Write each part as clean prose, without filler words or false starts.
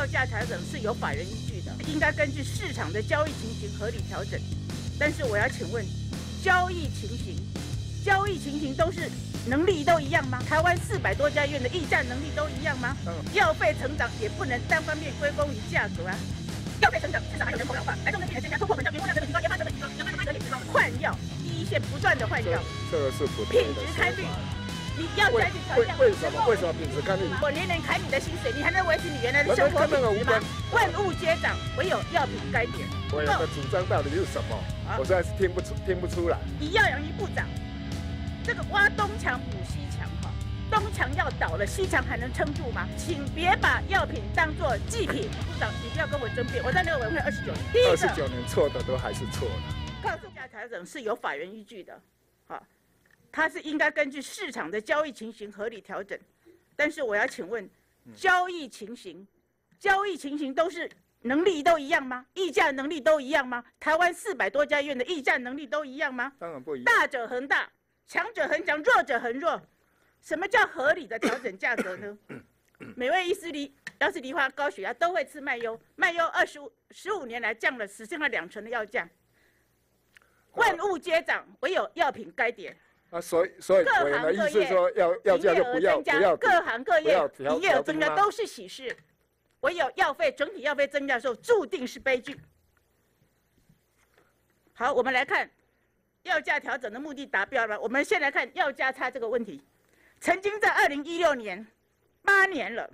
价调整是有法源依据的，应该根据市场的交易情形合理调整。但是我要请问，交易情形都是能力都一样吗？台湾400多家医院的议价能力都一样吗？药费成长也不能单方面归功于价格啊。药费成长至少还有人口老化，癌症的病人增加，通货膨胀，原物料成本提高，研发成本提高，研发规格也提高。换药，第一线不断的换药， 这个是不对的。 品质堪虑。你要采取条件， 为什么品质堪虑？ 我年年砍你的薪水，你还能维持你原来的生活品质吗？万物皆涨，唯有药品该跌。 委员的主张到底是什么？我实在是听不出来。 以药养医不涨，这个挖东墙补西墙哈，东墙要倒了，西墙还能撑住吗？请别把药品当作祭品。部长，你不要跟我争辩，我在那个委员会29年，第一个 29年错的都还是错的。 告诉价调整是有法源依据的，好。它是应该根据市场的交易情形合理调整，但是我要请问，交易情形都是能力都一样吗？议价能力都一样吗？台湾400多家医院的议价能力都一样吗？ 当然不一样。 大者恒大，强者恒强，弱者恒弱。什么叫合理的调整价格呢？每位医师要是罹患高血压都会吃麦优，麦优15年来降了只剩下2成的药价。万物皆涨，唯有药品该跌。 所以委员的意思是说，药价就不要各行各业营业额增加都是喜事，唯有整体药费增加的时候，注定是悲剧。好，我们来看药价调整的目的达标了。我们先来看药价差这个问题，曾经在2016年8年了，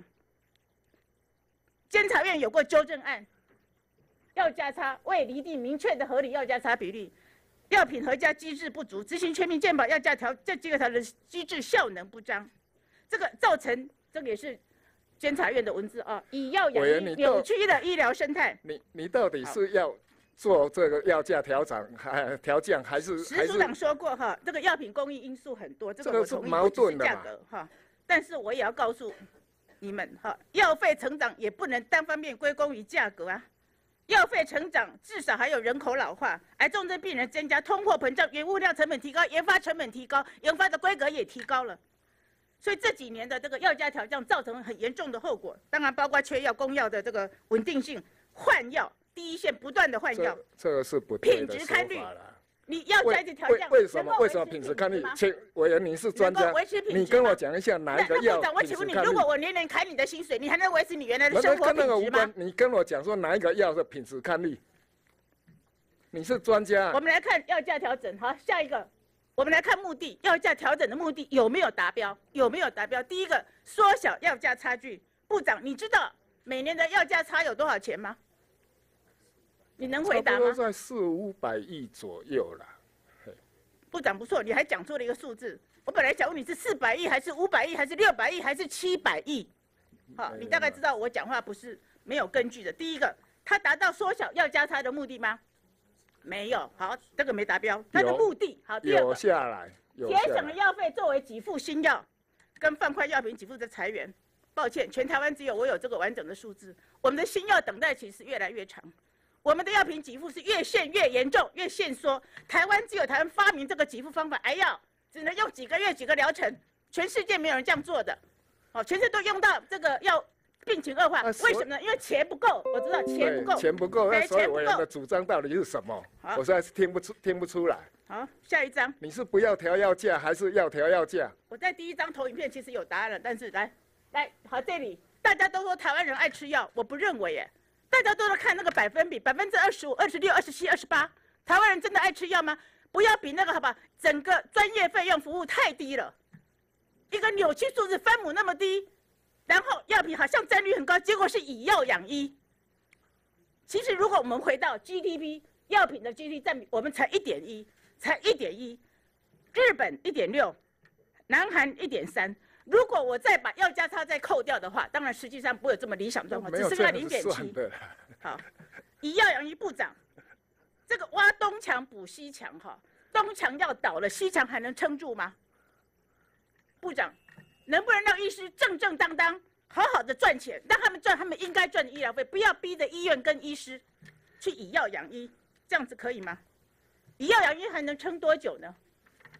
监察院有过纠正案，药价差未厘定明确的合理药价差比率。药品核价机制不足，执行全民健保药价这几个条的机制效能不彰，这个造成这个也是监察院的文字啊，以药养医扭曲的医疗生态。 你到底是要做这个药价调降还是？ 史组长说过哈，这个药品供应因素很多，这个我同意矛盾的价格哈，但是我也要告诉你们哈，药费成长也不能单方面归功于价格啊。药费成长，至少还有人口老化，癌重症病人增加，通货膨胀，原物料成本提高，研发成本提高，研发的规格也提高了。所以这几年的这个药价调降造成很严重的后果，当然包括缺药、供药的这个稳定性，换药，第一线不断的换药， 这个是不对的品质堪虑。你要采取条件， 为什么品质堪虑？委员你是专家，你跟我讲一下哪一个药？ 我请问你，如果我年年砍你的薪水，你还能维持你原来的生活品质吗？ 你跟我讲说哪一个药是品质堪虑？你是专家。 我们来看药价调整，好，下一个，我们来看目的，药价调整的目的有没有达标？有没有达标？第一个，缩小药价差距。部长，你知道每年的药价差有多少钱吗？你能回答吗？ 差不多在400-500亿左右啦。 部长不错，你还讲错了一个数字。我本来想问你是400亿还是500亿还是600亿还是700亿？好，你大概知道我讲话不是没有根据的。第一个，它达到缩小药价差的目的吗？没有。好，这个没达标。它的目的好。第二个， 有下来。 节省了药费作为给付新药跟放宽药品给付的裁员。抱歉，全台湾只有我有这个完整的数字。我们的新药等待期是越来越长。我们的药品给付是越限越严重，越限缩。台湾只有台湾发明这个给付方法，癌药只能用几个月几个疗程，全世界没有人这样做的。哦，全世界都用到这个药病情恶化，为什么呢？因为钱不够。我知道钱不够， 钱不够。那所以委员的主张到底是什么？我实在是听不出来。 好，下一张。 你是不要调药价，还是要调药价？ 我在第一张投影片其实有答案了，但是来，好，这里大家都说台湾人爱吃药，我不认为耶。大家都在看那个百分比，25%、26%、27%、28%，台湾人真的爱吃药吗？不要比那个好吧，整个专业费用服务太低了，一个扭曲数字分母那么低，然后药品好像占率很高，结果是以药养医。其实如果我们回到 GDP， 药品的 GDP 占比，我们才1.1，才1.1，日本1.6，南韩1.3。如果我再把药价差再扣掉的话，当然实际上不会有这么理想状况，只剩下0.7。好，以药养医不涨，这个挖东墙补西墙哈，东墙要倒了，西墙还能撑住吗？部长，能不能让医师正正当当、好好的赚钱，让他们赚他们应该赚的医疗费，不要逼着医院跟医师去以药养医，这样子可以吗？以药养医还能撑多久呢？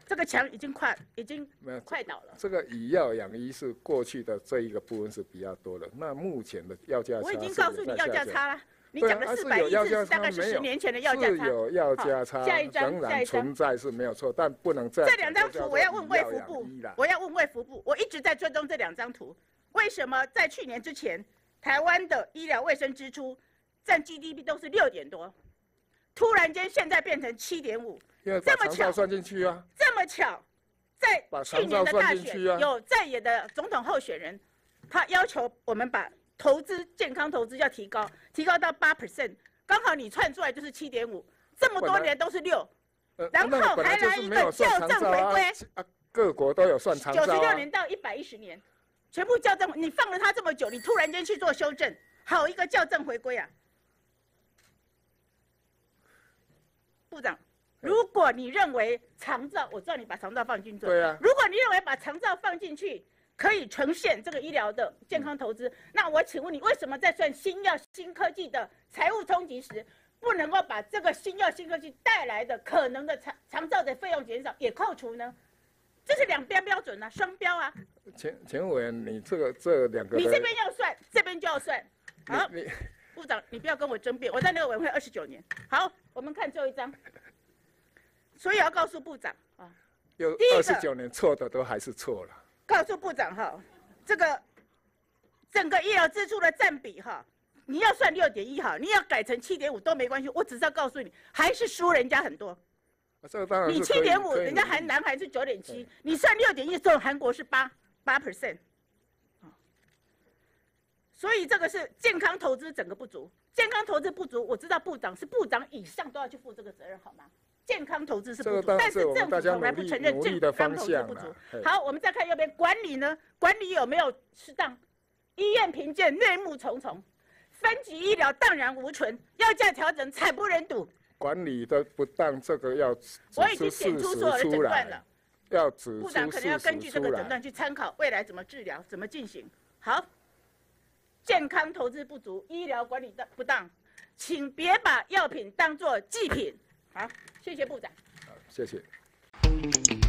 这个墙已经快倒了。 这个以药养医是过去的这一个部分是比较多的，那目前的药价差， 我已经告诉你药价差了。你讲的400亿次大概是10年前的药价差， 是有药价差，仍然存在是没有错，但不能这样。 这2张图我要问卫福部，我一直在追踪这2张图，为什么在去年之前，台湾的医疗卫生支出占 GDP 都是6点多，突然间现在变成7.5， 这么巧算进去啊？ 这么巧，在去年的大选有在野的总统候选人，他要求我们把健康投资要提高到8%，刚好你串出来就是7.5，这么多年都是6，然后还来一个校正回归， 各国都有算长照 96年到110年，全部校正，你放了它这么久，你突然间去做修正，好一个校正回归啊！部长，如果你认为长照，我知道你把长照放进去， 对啊， 如果你认为把长照放进去，可以呈现这个医疗的健康投资，那我请问你，为什么在算新药、新科技的财务冲击时，不能够把这个新药、新科技带来的可能的长照的费用减少也扣除呢？这是两边标准啊，双标啊！ 前委员，你这2个， 你这边要算，这边就要算。好，部长，你不要跟我争辩，我在那个委员会29年。好，我们看最后一张。所以要告诉部长啊， 有29年错的都还是错了。 告诉部长哈，这个整个医疗支出的占比哈，你要算6.1哈，你要改成7.5都没关系，我只是要告诉你，还是输人家很多。 这个当然是你7.5，人家南韩是9.7，你算6.1之后，韩国是8%。所以这个是健康投资整个不足，健康投资不足，我知道部长以上都要去负这个责任，好吗？健康投资是不足，但是政府从来不承认健康投资不足。好，我们再看右边管理呢？管理有没有适当？医院评鉴内幕重重，分级医疗荡然无存，药价调整惨不忍睹。 管理的不当，这个要我已经点出所有的诊断了， 要指出部长可能要根据这个诊断去参考未来怎么治疗、怎么进行。好，健康投资不足，医疗管理的不当，请别把药品当作祭品。好，谢谢部长。 好，谢谢。